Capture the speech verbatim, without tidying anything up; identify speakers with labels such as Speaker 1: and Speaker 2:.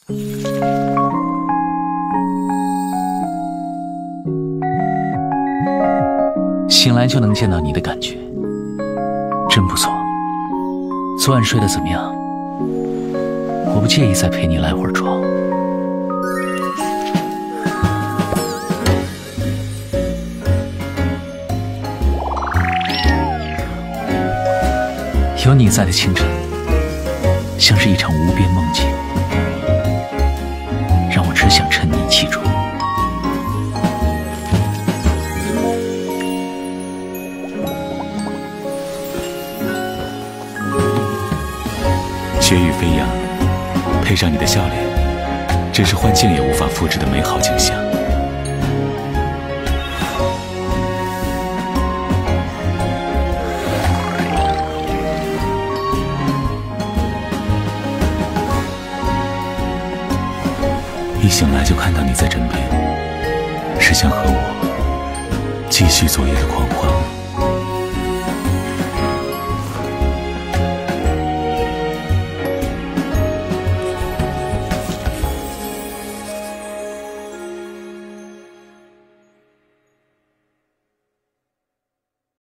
Speaker 1: 醒来就能见到你的感觉，真不错。昨晚睡得怎么样？我不介意再陪你来会儿床。有你在的清晨，像是一场无边梦境，让我只想沉溺其中。
Speaker 2: 雪雨飞扬，配上你的笑脸，真是幻境也无法复制的美好景象。一醒来就看到你在枕边，是想和我继续昨夜的狂欢。